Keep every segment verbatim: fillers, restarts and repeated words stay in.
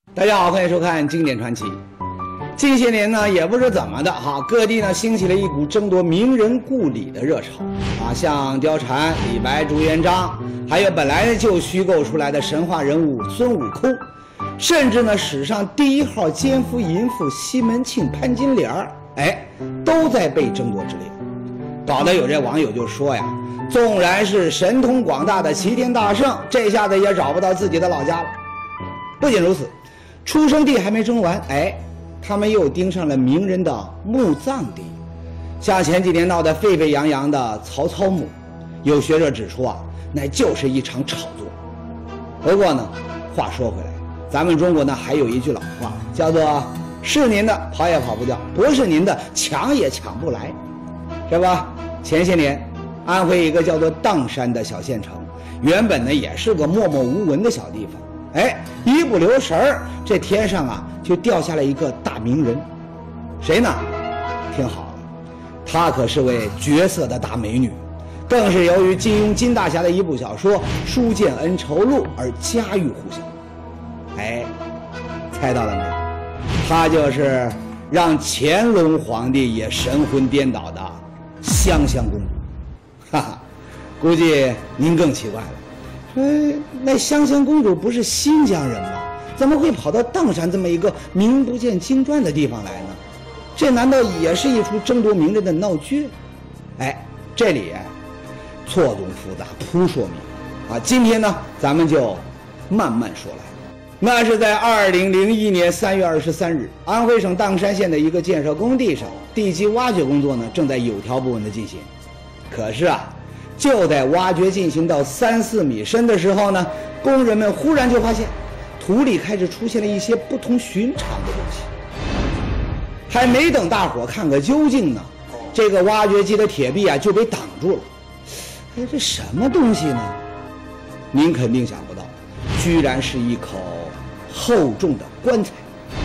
大家好，欢迎收看《经典传奇》。近些年呢，也不知怎么的哈，各地呢兴起了一股争夺名人故里的热潮啊，像貂蝉、李白、朱元璋，还有本来就虚构出来的神话人物孙悟空，甚至呢史上第一号奸夫淫妇西门庆、潘金莲儿，哎，都在被争夺之列。搞得有这网友就说呀，纵然是神通广大的齐天大圣，这下子也找不到自己的老家了。不仅如此，出生地还没争完，哎，他们又盯上了名人的墓葬地，像前几年闹得沸沸扬扬的曹操墓，有学者指出啊，那就是一场炒作。不过呢，话说回来，咱们中国呢还有一句老话，叫做是您的跑也跑不掉，不是您的抢也抢不来，是吧？前些年，安徽一个叫做砀山的小县城，原本呢也是个默默无闻的小地方，哎，一不留神儿，这天上啊就掉下来一个大名人，谁呢？听好了，她可是位绝色的大美女，更是由于金庸金大侠的一部小说《书剑恩仇录》而家喻户晓。哎，猜到了没有？她就是让乾隆皇帝也神魂颠倒的香香公主。哈哈，估计您更奇怪了，说那香香公主不是新疆人吗？怎么会跑到砀山这么一个名不见经传的地方来呢？这难道也是一出争夺名人的闹剧？哎，这里错综复杂，扑朔迷离啊！今天呢，咱们就慢慢说来。那是在二零零一年三月二十三日，安徽省砀山县的一个建设工地上，地基挖掘工作呢正在有条不紊地进行。可是啊，就在挖掘进行到三四米深的时候呢，工人们忽然就发现土里开始出现了一些不同寻常的东西。还没等大伙看个究竟呢，这个挖掘机的铁臂啊就被挡住了。哎，这什么东西呢？您肯定想不到，居然是一口厚重的棺材。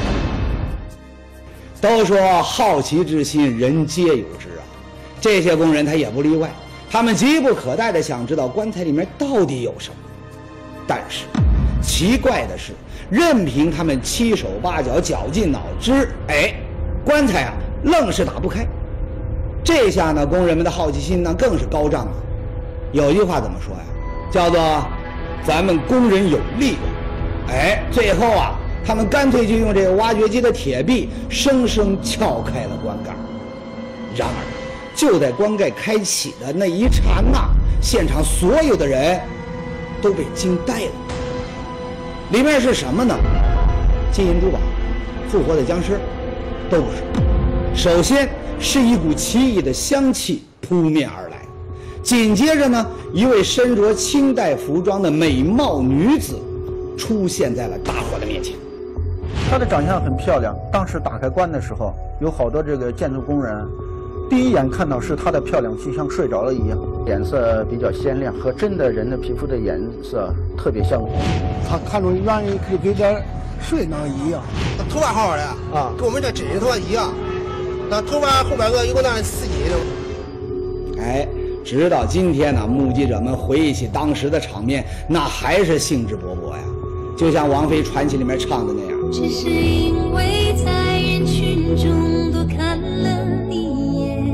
都说好奇之心人皆有之啊，这些工人他也不例外，他们急不可待地想知道棺材里面到底有什么。但是奇怪的是，任凭他们七手八脚绞尽脑汁，哎，棺材啊愣是打不开。这下呢，工人们的好奇心呢更是高涨啊。有句话怎么说呀？叫做咱们工人有力量。哎，最后啊，他们干脆就用这个挖掘机的铁臂生生撬开了棺盖。然而就在棺盖开启的那一刹那，现场所有的人都被惊呆了。里面是什么呢？金银珠宝、复活的僵尸都不是。首先是一股奇异的香气扑面而来，紧接着呢，一位身着清代服装的美貌女子出现在了大伙的面前。 她的长相很漂亮，当时打开棺的时候，有好多这个建筑工人第一眼看到是她的漂亮，就像睡着了一样，颜色比较鲜亮，和真的人的皮肤的颜色特别相同。 她看着远一就跟咱睡那一样， 头发好好的啊，跟我们这真人头发一样，那头发后边个有个那丝巾的。 哎，直到今天呢，目击者们回忆起当时的场面，那还是兴致勃勃呀，就像王菲传奇里面唱的那样。 只是因为在人群中多看了一眼，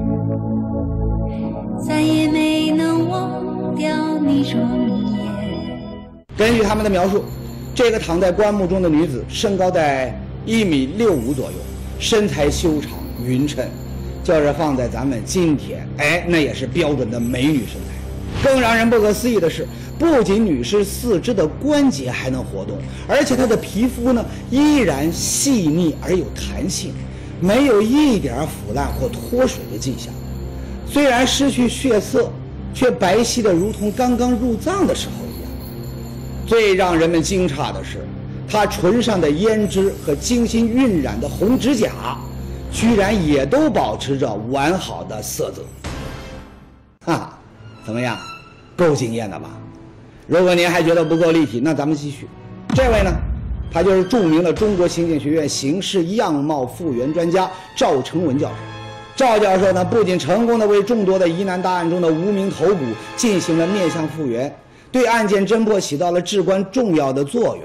再也没能忘掉你双眼。 根据他们的描述，这个躺在棺木中的女子身高在一米六五左右，身材修长匀称，就是放在咱们今天，哎，那也是标准的美女身材。更让人不可思议的是，不仅女士四肢的关节还能活动，而且她的皮肤呢依然细腻而有弹性，没有一点腐烂或脱水的迹象。虽然失去血色，却白皙的如同刚刚入葬的时候一样。最让人们惊诧的是，她唇上的胭脂和精心晕染的红指甲，居然也都保持着完好的色泽。哈，怎么样，够惊艳的吧？如果您还觉得不够立体，那咱们继续。这位呢，他就是著名的中国刑警学院刑事样貌复原专家赵成文教授。赵教授呢，不仅成功的为众多的疑难大案中的无名头骨进行了面相复原，对案件侦破起到了至关重要的作用，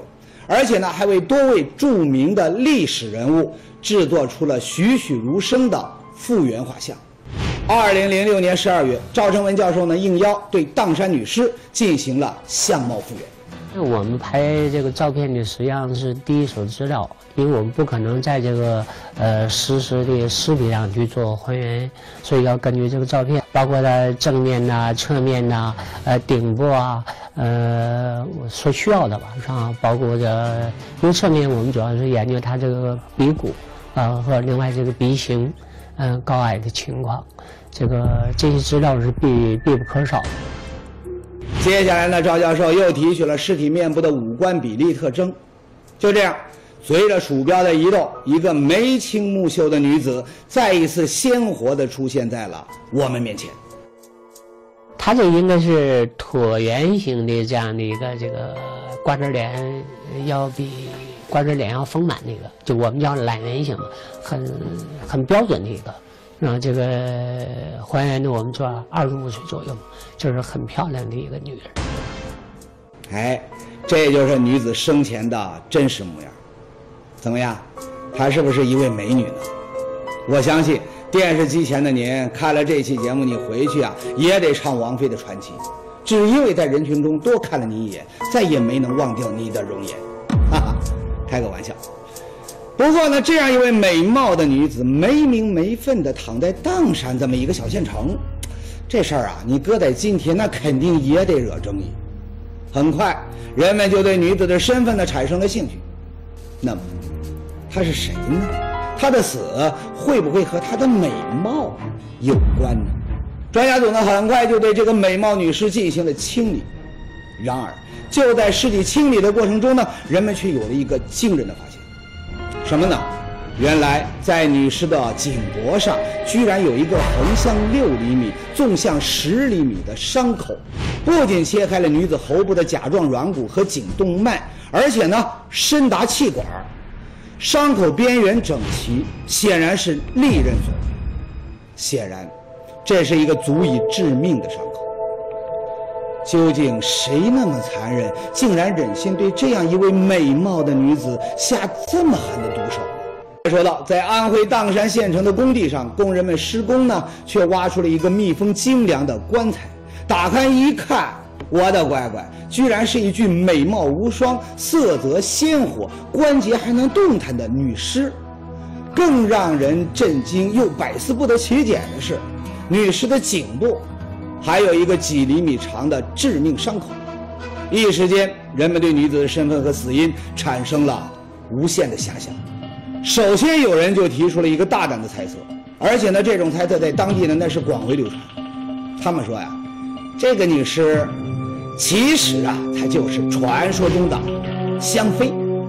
而且呢，还为多位著名的历史人物制作出了栩栩如生的复原画像。二零零六年十二月，赵成文教授呢应邀对砀山女尸进行了相貌复原。 我们拍这个照片呢，实际上是第一手资料，因为我们不可能在这个呃实时的尸体上去做还原，所以要根据这个照片，包括它正面呐、啊、侧面呐、啊、呃顶部啊，呃所需要的吧，啊，包括这，因为侧面我们主要是研究它这个鼻骨啊、呃、和另外这个鼻型，嗯、呃、高矮的情况，这个这些资料是必必不可少的。 接下来呢，赵教授又提取了尸体面部的五官比例特征。就这样，随着鼠标的移动，一个眉清目秀的女子再一次鲜活地出现在了我们面前。 她这应该是椭圆形的这样的一个这个瓜子脸，要比瓜子脸要丰满的一个，就我们叫懒圆形嘛，很很标准的一个。然后这个还原的我们说二十五岁左右，就是很漂亮的一个女人。 哎，这就是女子生前的真实模样。怎么样，她是不是一位美女呢？我相信电视机前的您看了这期节目，你回去啊也得唱王菲的传奇，只因为在人群中多看了你一眼，再也没能忘掉你的容颜。哈哈，开个玩笑。不过呢，这样一位美貌的女子没名没分的躺在砀山这么一个小县城，这事儿啊，你搁在今天那肯定也得惹争议。很快，人们就对女子的身份呢产生了兴趣。那么，她是谁呢？她的死会不会和她的美貌有关呢？专家组呢很快就对这个美貌女尸进行了清理。然而，就在尸体清理的过程中呢，人们却有了一个惊人的发现。什么呢？原来在女尸的颈脖上居然有一个横向六厘米、纵向十厘米的伤口，不仅切开了女子喉部的甲状软骨和颈动脉，而且呢深达气管，伤口边缘整齐，显然是利刃所为。显然，这是一个足以致命的伤口。究竟谁那么残忍，竟然忍心对这样一位美貌的女子下这么狠的毒手呢？说到，在安徽砀山县城的工地上，工人们施工呢，却挖出了一个密封精良的棺材。打开一看，我的乖乖，居然是一具美貌无双、色泽鲜活、关节还能动弹的女尸。更让人震惊又百思不得其解的是，女尸的颈部还有一个几厘米长的致命伤口。一时间，人们对女子的身份和死因产生了无限的遐想。首先，有人就提出了一个大胆的猜测，而且呢，这种猜测在当地呢那是广为流传。他们说呀，这个女尸其实啊，她就是传说中的香妃。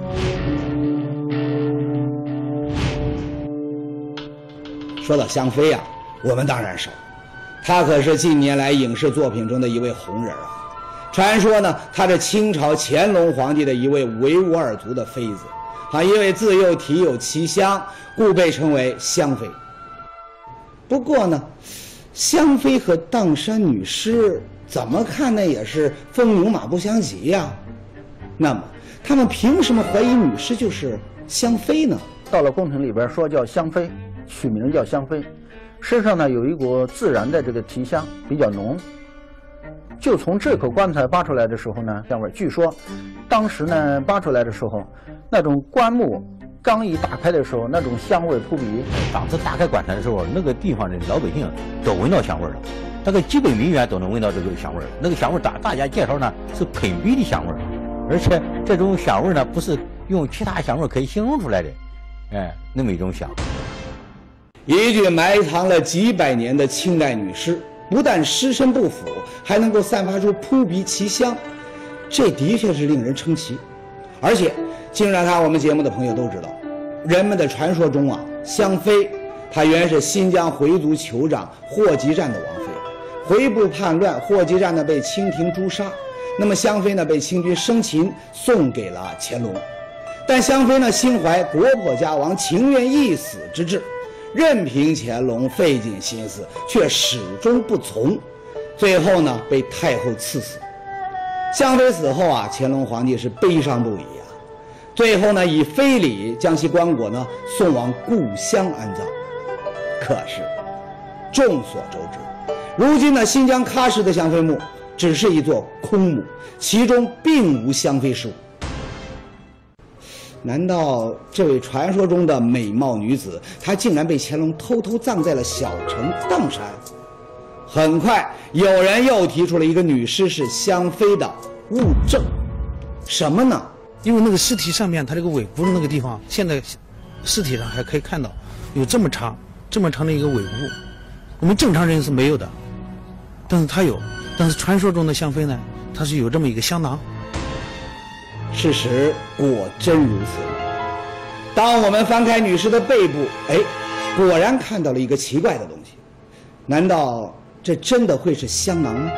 说到香妃啊，我们当然熟。她可是近年来影视作品中的一位红人啊。传说呢，她是清朝乾隆皇帝的一位维吾尔族的妃子，啊，因为自幼体有奇香，故被称为香妃。不过呢，香妃和砀山女尸怎么看那也是风牛马不相及呀。那么，他们凭什么怀疑女尸就是香妃呢？ 到了工程里边说叫香妃，取名叫香妃。身上呢有一股自然的这个提香，比较浓。就从这口棺材扒出来的时候呢，香味，据说当时呢扒出来的时候，那种棺木刚一打开的时候，那种香味扑鼻。 当时打开棺材的时候，那个地方的老百姓都闻到香味了，那个基本民员都能闻到这个香味。那个香味大大家介绍呢是喷鼻的香味，而且这种香味呢不是用其他香味可以形容出来的，哎，那么一种香。 一具埋藏了几百年的清代女尸，不但尸身不腐，还能够散发出扑鼻奇香，这的确是令人称奇。而且，经常看我们节目的朋友都知道，人们的传说中啊，香妃她原是新疆回族酋长霍集占的王妃。回部叛乱，霍集占呢被清廷诛杀，那么香妃呢被清军生擒，送给了乾隆。但香妃呢心怀国破家亡，情愿一死之志。任凭乾隆费尽心思，却始终不从，最后呢被太后赐死。香妃死后啊，乾隆皇帝是悲伤不已啊。 最后呢，以非礼将其棺椁呢送往故乡安葬。可是，众所周知，如今呢新疆喀什的香妃墓只是一座空墓，其中并无香妃尸骨。难道这位传说中的美貌女子，她竟然被乾隆偷偷葬在了小城砀山？很快，有人又提出了一个女尸是香妃的物证，什么呢？ 因为那个尸体上面，它这个尾部的那个地方，现在尸体上还可以看到有这么长、这么长的一个尾部，我们正常人是没有的，但是它有。但是传说中的香妃呢，它是有这么一个香囊。 事实果真如此。当我们翻开女尸的背部，哎，果然看到了一个奇怪的东西。难道这真的会是香囊吗？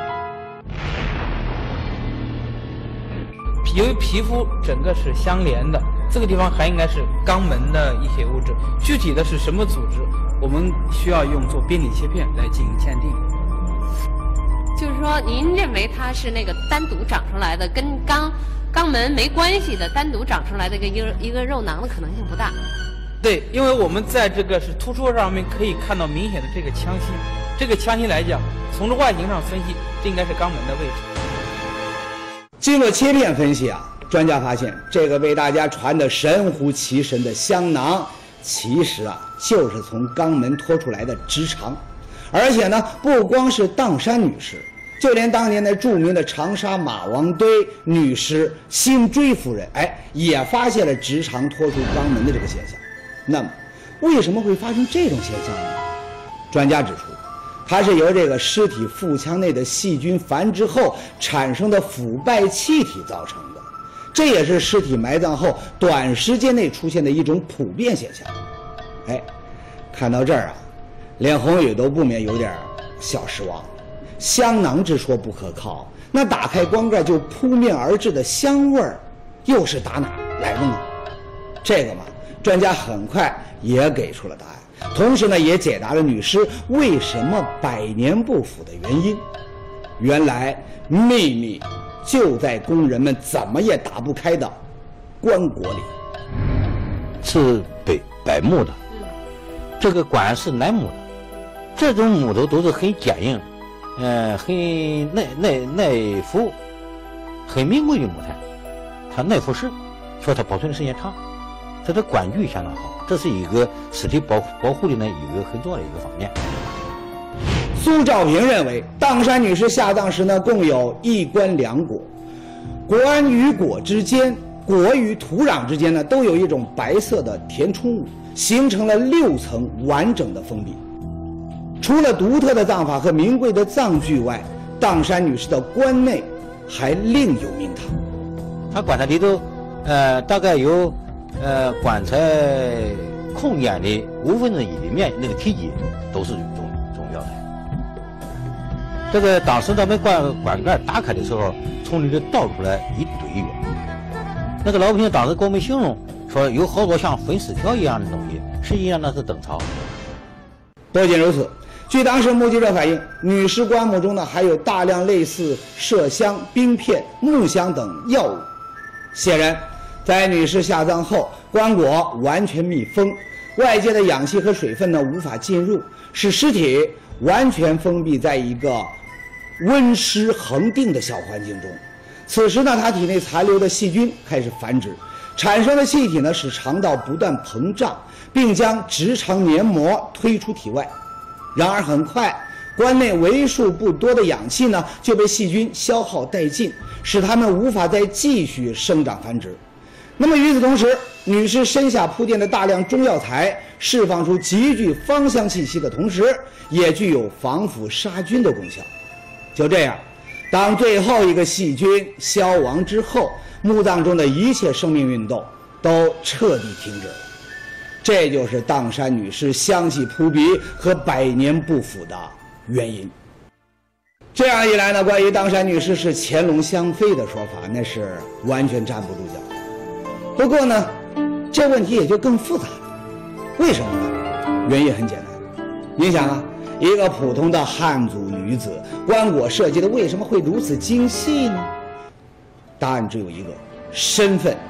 由于皮肤整个是相连的，这个地方还应该是肛门的一些物质，具体的是什么组织，我们需要用做边体切片来进行鉴定。 就是说，您认为它是那个单独长出来的，跟肛肛门没关系的，单独长出来的一个一个肉囊的可能性不大。 对，因为我们在这个是突出上面可以看到明显的这个腔隙，这个腔隙来讲，从这外形上分析，这应该是肛门的位置。 经过切片分析啊，专家发现这个被大家传得神乎其神的香囊，其实啊就是从肛门拖出来的直肠。而且呢，不光是砀山女尸，就连当年的著名的长沙马王堆女尸辛追夫人，哎，也发现了直肠拖出肛门的这个现象。那么，为什么会发生这种现象呢？专家指出，它是由这个尸体腹腔内的细菌繁殖后产生的腐败气体造成的，这也是尸体埋葬后短时间内出现的一种普遍现象。哎，看到这儿啊，连宏宇都不免有点小失望。香囊之说不可靠，那打开棺盖就扑面而至的香味儿，又是打哪来的呢？这个嘛，专家很快也给出了答案，同时呢，也解答了女尸为什么百年不腐的原因。原来秘密就在工人们怎么也打不开的棺椁里。 是北柏木的，这个棺是楠木的，这种木头都是很坚硬，呃，很耐耐耐腐，很名贵的木材，它耐腐蚀，所以它保存的时间长，它的棺具相当好，这是一个尸体保保护的呢一个很重要的一个方面。 苏兆平认为，砀山女尸下葬时呢，共有一棺两椁，棺与椁之间，椁与土壤之间呢，都有一种白色的填充物，形成了六层完整的封闭。除了独特的葬法和名贵的葬具外，砀山女尸的棺内还另有名堂。 它棺材里头，呃，大概有，呃，棺材空间的五分之一的面那个体积都是中中药材。这个当时咱们棺棺盖打开的时候，从里头倒出来一堆药。那个老百姓当时给我们形容说，有好多像粉丝条一样的东西，实际上那是灯草。 不仅如此，据当时目击者反映，女尸棺木中呢还有大量类似麝香、冰片、木香等药物。显然，在女尸下葬后，棺椁完全密封，外界的氧气和水分呢无法进入，使尸体完全封闭在一个温湿恒定的小环境中。此时呢，他体内残留的细菌开始繁殖，产生的气体呢使肠道不断膨胀，并将直肠黏膜推出体外。然而很快，棺内为数不多的氧气呢就被细菌消耗殆尽，使它们无法再继续生长繁殖。那么与此同时，女尸身下铺垫的大量中药材释放出极具芳香气息的同时，也具有防腐杀菌的功效。就这样，当最后一个细菌消亡之后，墓葬中的一切生命运动都彻底停止了。这就是砀山女尸香气扑鼻和百年不腐的原因。这样一来呢，关于砀山女尸是乾隆香妃的说法，那是完全站不住脚。不过呢，这问题也就更复杂了。为什么呢？原因很简单，你想啊，一个普通的汉族女子，棺椁设计的为什么会如此精细呢？答案只有一个：身份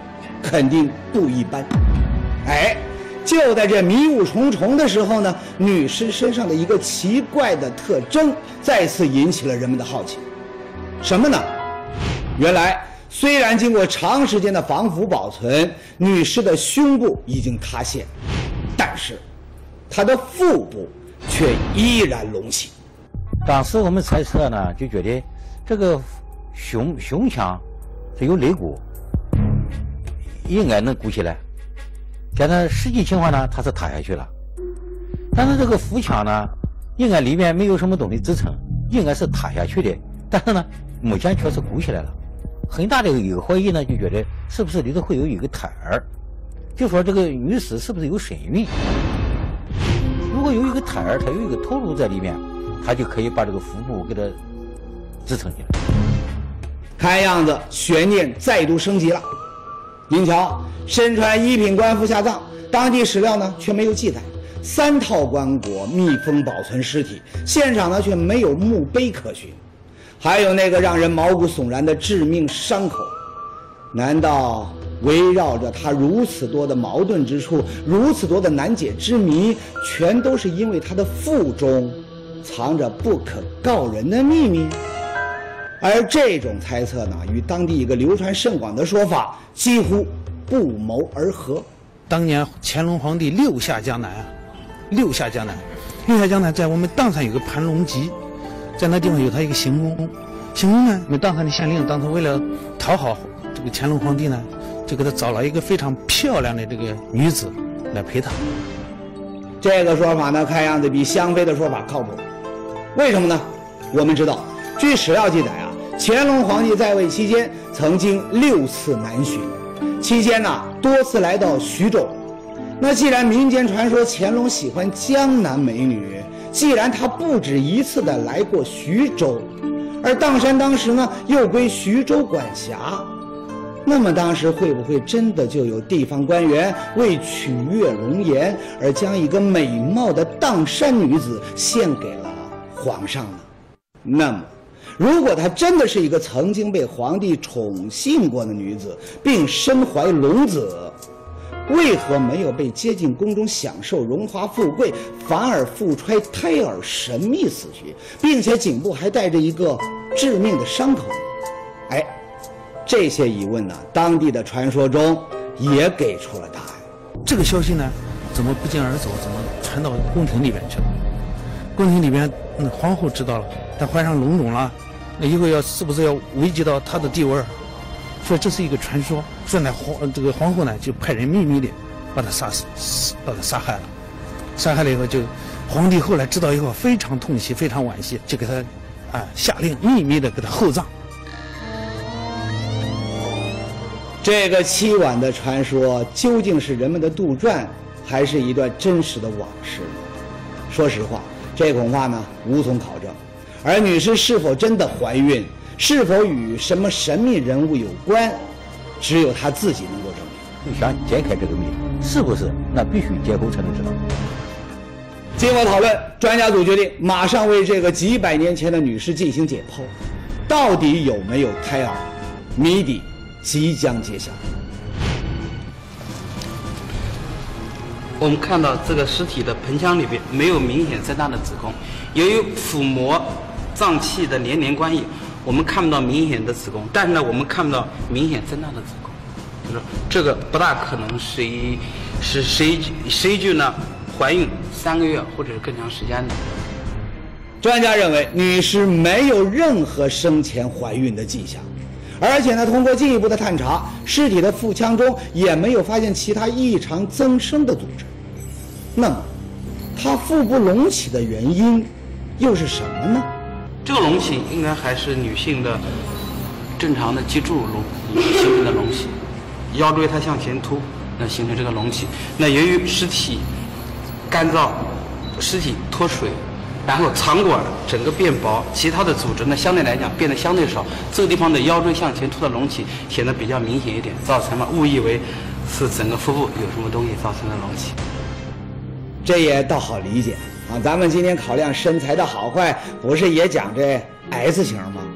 肯定不一般。哎，就在这迷雾重重的时候呢，女尸身上的一个奇怪的特征再次引起了人们的好奇。什么呢？原来虽然经过长时间的防腐保存，女尸的胸部已经塌陷，但是她的腹部却依然隆起。 当时我们猜测呢，就觉得这个胸胸腔是有肋骨，应该能鼓起来。但是实际情况呢，它是塌下去了。但是这个腹腔呢，应该里面没有什么东西支撑，应该是塌下去的。但是呢，目前确实鼓起来了。很大的一个怀疑呢，就觉得是不是里头会有一个胎儿，就说这个女尸是不是有身孕？如果有一个胎儿，它有一个头颅在里面，它就可以把这个腹部给它支撑起来。 看样子悬念再度升级了。您瞧，身穿一品官服下葬，当地史料呢却没有记载，三套棺椁密封保存尸体，现场呢却没有墓碑可寻，还有那个让人毛骨悚然的致命伤口。难道围绕着他如此多的矛盾之处，如此多的难解之谜，全都是因为他的腹中藏着不可告人的秘密？而这种猜测呢，与当地一个流传甚广的说法几乎不谋而合。 当年乾隆皇帝六下江南啊，六下江南，六下江南在我们砀山有个盘龙集，在那地方有他一个行宫，行宫呢，我们砀山的县令当时为了讨好这个乾隆皇帝呢，就给他找了一个非常漂亮的这个女子来陪他。 这个说法呢，看样子比香妃的说法靠谱。为什么呢？我们知道，据史料记载啊，乾隆皇帝在位期间曾经六次南巡，期间呢多次来到徐州。那既然民间传说乾隆喜欢江南美女，既然他不止一次的来过徐州，而砀山当时呢又归徐州管辖，那么当时会不会真的就有地方官员为取悦容颜而将一个美貌的砀山女子献给了皇上呢？那么如果她真的是一个曾经被皇帝宠幸过的女子，并身怀龙子，为何没有被接进宫中享受荣华富贵，反而腹揣胎儿神秘死去，并且颈部还带着一个致命的伤口？哎，这些疑问呢，当地的传说中也给出了答案。 这个消息呢，怎么不胫而走，怎么传到宫廷里边去了？宫廷里边，嗯，皇后知道了，她怀上龙种了，那以后要是不是要危及到她的地位？说这是一个传说，说呢皇这个皇后呢就派人秘密的把她杀死，把她杀害了。杀害了以后就，皇帝后来知道以后非常痛惜，非常惋惜，就给他啊下令秘密的给他厚葬。 这个凄婉的传说究竟是人们的杜撰，还是一段真实的往事呢？说实话，这恐怕呢无从考证。而女尸是否真的怀孕，是否与什么神秘人物有关，只有她自己能够证明。 就想解开这个谜，是不是？那必须解剖才能知道。 经过讨论，专家组决定马上为这个几百年前的女尸进行解剖，到底有没有胎儿？谜底即将揭晓。 我们看到这个尸体的盆腔里边没有明显增大的子宫，由于腹膜脏器的连连关系，我们看不到明显的子宫，但是呢，我们看不到明显增大的子宫，就是这个不大可能是一是谁谁具呢怀孕三个月或者是更长时间的。 专家认为，女尸没有任何生前怀孕的迹象。而且呢，通过进一步的探查，尸体的腹腔中也没有发现其他异常增生的组织。那么，她腹部隆起的原因又是什么呢？ 这个隆起应该还是女性的正常的脊柱隆形成的隆起，腰椎它向前凸，那形成这个隆起。那由于尸体干燥，尸体脱水，然后肠管整个变薄，其他的组织呢相对来讲变得相对少，这个地方的腰椎向前凸的隆起显得比较明显一点，造成了误以为是整个腹部有什么东西造成的隆起。 这也倒好理解啊，咱们今天考量身材的好坏，不是也讲这 S 型吗？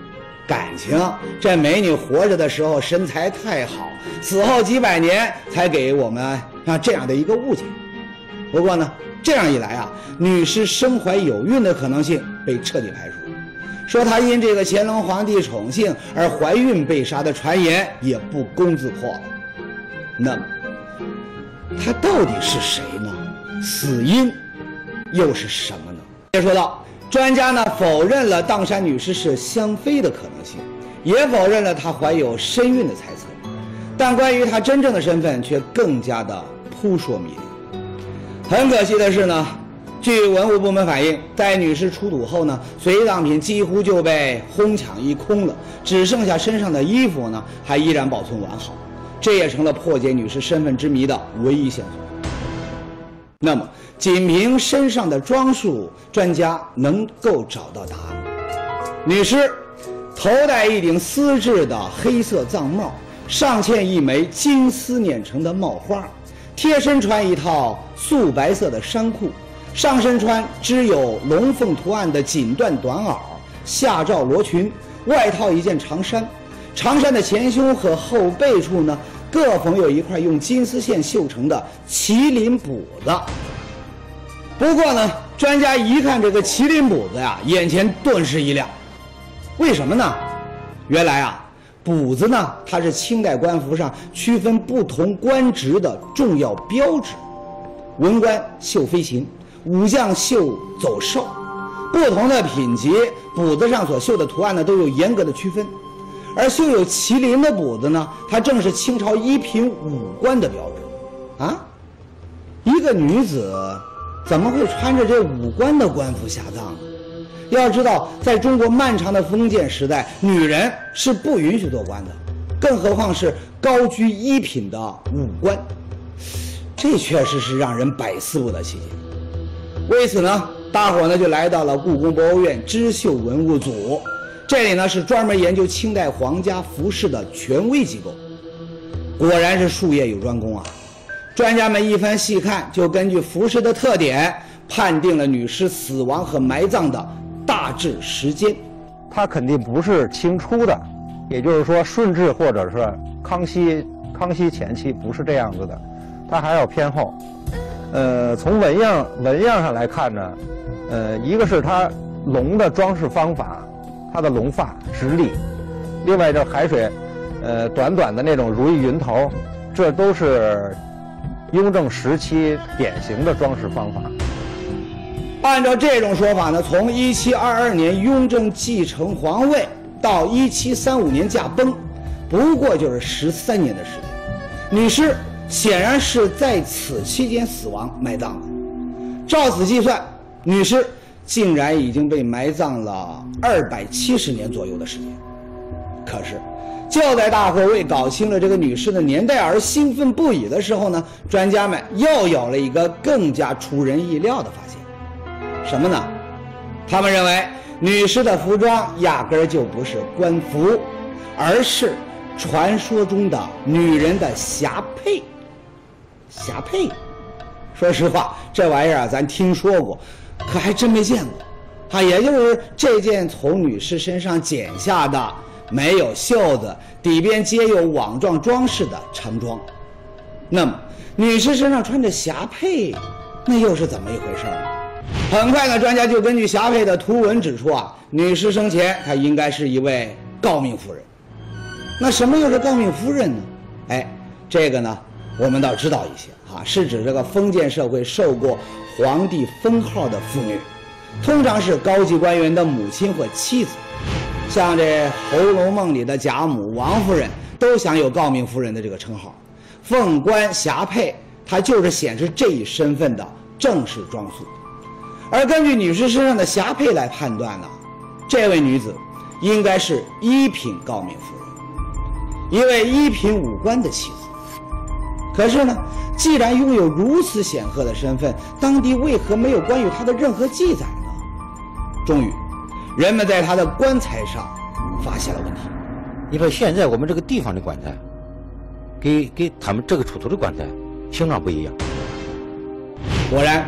感情。这美女活着的时候身材太好，死后几百年才给我们啊这样的一个误解。不过呢，这样一来啊，女尸身怀有孕的可能性被彻底排除，说她因这个乾隆皇帝宠幸而怀孕被杀的传言也不攻自破了。那么，她到底是谁呢？死因又是什么呢？也说到，专家呢否认了砀山女尸是香妃的可能性，也否认了她怀有身孕的猜测，但关于她真正的身份却更加的扑朔迷离。很可惜的是呢，据文物部门反映，在女尸出土后呢，随葬品几乎就被哄抢一空了，只剩下身上的衣服呢还依然保存完好，这也成了破解女尸身份之谜的唯一线索。那么，仅凭身上的装束，专家能够找到答案吗？女尸头戴一顶丝质的黑色藏帽，上嵌一枚金丝捻成的帽花，贴身穿一套素白色的衫裤，上身穿织有龙凤图案的锦缎短袄，下罩罗裙，外套一件长衫。长衫的前胸和后背处呢，各缝有一块用金丝线绣成的麒麟补子。不过呢，专家一看这个麒麟补子呀，眼前顿时一亮。为什么呢？原来啊，补子呢，它是清代官服上区分不同官职的重要标志。文官绣飞禽，武将绣走兽，不同的品级，补子上所绣的图案呢，都有严格的区分。而绣有麒麟的补子呢，它正是清朝一品武官的标志。啊，一个女子怎么会穿着这武官的官服下葬呢？要知道，在中国漫长的封建时代，女人是不允许做官的，更何况是高居一品的武官。这确实是让人百思不得其解。为此呢，大伙呢就来到了故宫博物院织绣文物组，这里呢是专门研究清代皇家服饰的权威机构。果然是术业有专攻啊！专家们一番细看，就根据服饰的特点，判定了女尸死亡和埋葬的大致时间。 它肯定不是清初的，也就是说顺治或者是康熙康熙前期不是这样子的，它还要偏后。呃，从纹样纹样上来看呢，呃，一个是它龙的装饰方法，它的龙发直立，另外这海水，呃，短短的那种如意云头，这都是雍正时期典型的装饰方法。 按照这种说法呢，从一七二二年雍正继承皇位到一七三五年驾崩，不过就是十三年的时间。女尸显然是在此期间死亡埋葬的。照此计算，女尸竟然已经被埋葬了二百七十年左右的时间。可是，就在大伙为搞清了这个女尸的年代而兴奋不已的时候呢，专家们又有了一个更加出人意料的发现。什么呢？他们认为女尸的服装压根儿就不是官服，而是传说中的女人的霞帔。霞帔，说实话，这玩意儿啊，咱听说过，可还真没见过。啊，也就是这件从女尸身上剪下的，没有袖子，底边皆有网状装饰的长装。那么，女尸身上穿着霞帔，那又是怎么一回事呢？很快呢，专家就根据霞帔的图文指出啊，女尸生前她应该是一位诰命夫人。那什么又是诰命夫人呢？哎，这个呢，我们倒知道一些啊，是指这个封建社会受过皇帝封号的妇女，通常是高级官员的母亲或妻子。像这《红楼梦》里的贾母、王夫人都享有诰命夫人的这个称号。凤冠霞帔，它就是显示这一身份的正式装束。而根据女尸身上的霞帔来判断呢，这位女子应该是一品诰命夫人，一位一品武官的妻子。可是呢，既然拥有如此显赫的身份，当地为何没有关于她的任何记载呢？终于，人们在她的棺材上发现了问题。 你说现在我们这个地方的棺材，给给他们这个出土的棺材形状不一样。 果然，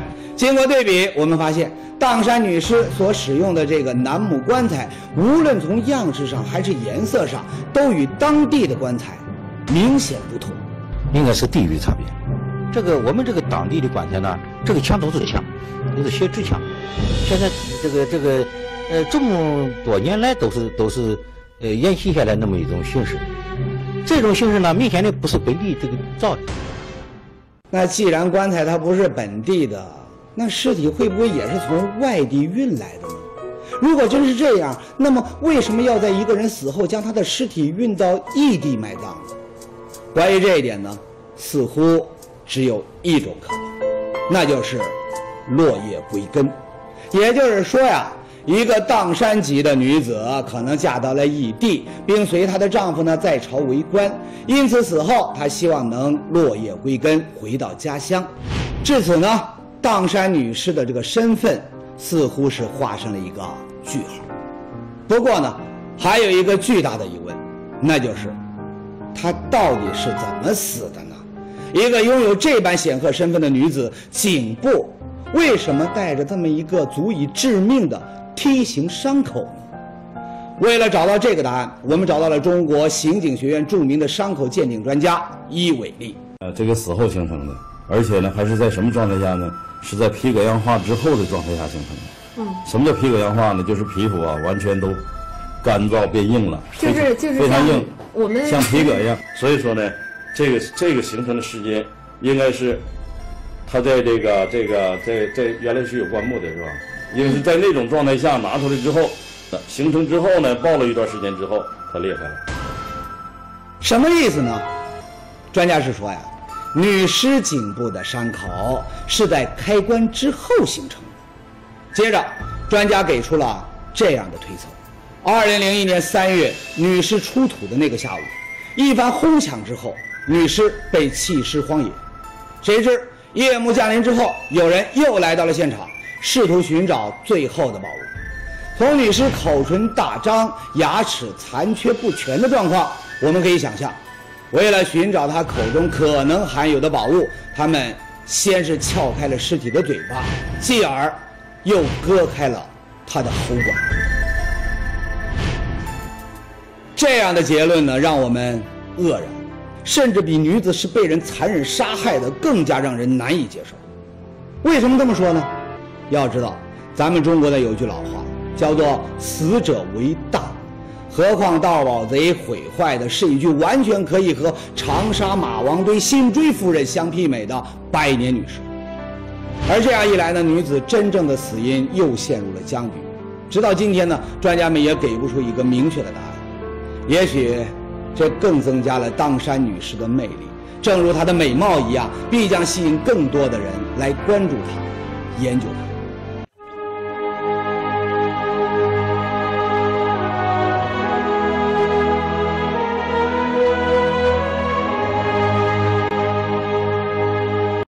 经过对比，我们发现砀山女尸所使用的这个楠木棺材，无论从样式上还是颜色上，都与当地的棺材明显不同。 应该是地域差别。这个我们这个当地的棺材呢，这个墙都是墙，都是写纸墙。现在这个这个呃这么多年来都是都是呃沿袭下来那么一种形式。这种形式呢，明显的不是本地这个造的。 那既然棺材它不是本地的，那尸体会不会也是从外地运来的呢？如果真是这样，那么为什么要在一个人死后将他的尸体运到异地埋葬呢？关于这一点呢，似乎只有一种可能，那就是落叶归根。也就是说呀，一个砀山籍的女子可能嫁到了异地，并随她的丈夫呢在朝为官，因此死后她希望能落叶归根，回到家乡。至此呢，砀山女尸的这个身份似乎是画上了一个句号。不过呢，还有一个巨大的疑问，那就是她到底是怎么死的呢？一个拥有这般显赫身份的女子，颈部为什么带着这么一个足以致命的梯形伤口呢？为了找到这个答案，我们找到了中国刑警学院著名的伤口鉴定专家伊伟立。 呃，这个死后形成的，而且呢，还是在什么状态下呢？是在皮革氧化之后的状态下形成的。嗯，什么叫皮革氧化呢？就是皮肤啊完全都干燥变硬了， 就是就是非常硬， 我们像皮革一样。所以说呢，这个这个形成的时间应该是，它在这个这个在在原来是有棺木的是吧？因为是在那种状态下拿出来之后，形成之后呢，爆了一段时间之后，它裂开了。 什么意思呢？专家是说呀，女尸颈部的伤口是在开棺之后形成的。接着，专家给出了这样的推测：二零零一年三月，女尸出土的那个下午，一番哄抢之后，女尸被弃尸荒野。谁知夜幕降临之后，有人又来到了现场，试图寻找最后的宝物。从女尸口唇大张、牙齿残缺不全的状况，我们可以想象，为了寻找她口中可能含有的宝物，他们先是撬开了尸体的嘴巴，继而又割开了她的喉管。这样的结论呢，让我们愕然，甚至比女子是被人残忍杀害的更加让人难以接受。为什么这么说呢？要知道，咱们中国的有句老话叫做“死者为大”，何况盗宝贼毁坏的是一具完全可以和长沙马王堆辛追夫人相媲美的百年女尸。而这样一来呢，女子真正的死因又陷入了僵局。直到今天呢，专家们也给不出一个明确的答案。也许这更增加了砀山女尸的魅力，正如她的美貌一样，必将吸引更多的人来关注她、研究她。